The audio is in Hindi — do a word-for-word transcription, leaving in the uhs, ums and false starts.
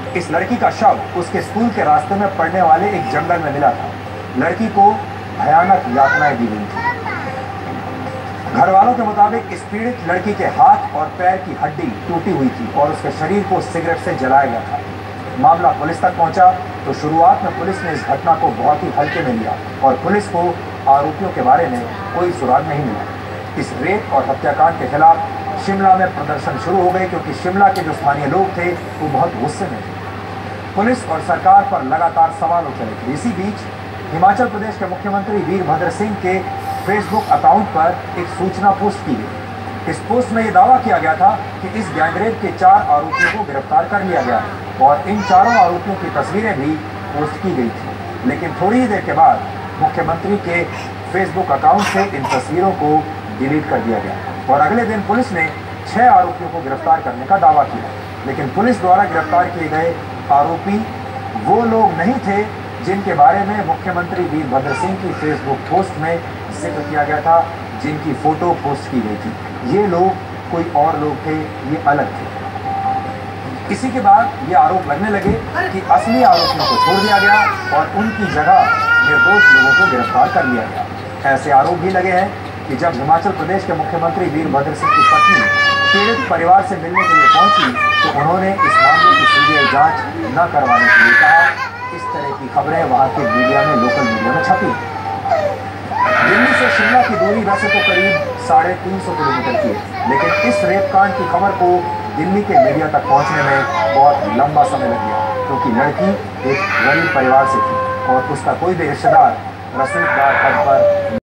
इस लड़की का शव उसके स्कूल के रास्ते में पड़ने वाले एक जंगल में मिला था। लड़की को भयानक यातनाएं दी गई थी। घर वालों के मुताबिक इस पीड़ित लड़की के हाथ और पैर की हड्डी टूटी हुई थी और उसके शरीर को सिगरेट से जलाया गया था। मामला पुलिस तक पहुंचा तो शुरुआत में पुलिस ने इस घटना को बहुत ही हल्के में लिया और पुलिस को आरोपियों के बारे में कोई सुराग नहीं मिला। इस रेप और हत्याकांड के खिलाफ शिमला में प्रदर्शन शुरू हो गए क्योंकि शिमला के जो स्थानीय लोग थे वो बहुत गुस्से में थे। पुलिस और सरकार पर लगातार सवाल उठ रहे थे। इसी बीच हिमाचल प्रदेश के मुख्यमंत्री वीरभद्र सिंह के फेसबुक अकाउंट पर एक सूचना पोस्ट की गई। इस पोस्ट में यह दावा किया गया था कि इस गैंगरेप के चार आरोपियों को गिरफ्तार कर लिया गया और इन चारों आरोपियों की तस्वीरें भी पोस्ट की गई थी। लेकिन थोड़ी ही देर के बाद मुख्यमंत्री के फेसबुक अकाउंट से इन तस्वीरों को डिलीट कर दिया गया और अगले दिन पुलिस ने छह आरोपियों को गिरफ्तार करने का दावा किया। लेकिन पुलिस द्वारा गिरफ्तार किए गए आरोपी वो लोग नहीं थे जिनके बारे में मुख्यमंत्री वीरभद्र सिंह की फेसबुक पोस्ट में जिक्र किया गया था, जिनकी फोटो पोस्ट की गई थी। ये लोग कोई और लोग थे, ये अलग थे। इसी के बाद ये आरोप लगने लगे कि असली आरोपियों को छोड़ दिया गया और उनकी जगह निर्दोष लोगों को गिरफ्तार कर लिया गया। ऐसे आरोप भी लगे हैं कि जब हिमाचल प्रदेश के मुख्यमंत्री वीरभद्र सिंह की पत्नी पीड़ित परिवार से मिलने के लिए पहुंची तो उन्होंने इस मामले की सीबीआई जांच न करवाने के लिए कहा। इस तरह की खबरें वहां के मीडिया में, लोकल मीडिया में छपी। दिल्ली से शिमला की दूरी वैसे तो करीब साढ़े तीन सौ किलोमीटर की है, लेकिन इस रेप कांड की खबर को दिल्ली के मीडिया तक पहुंचने में बहुत लंबा समय लग गया क्योंकि लड़की एक गरीब परिवार से थी और उसका कोई भी रिश्तेदार रसूखदार पद पर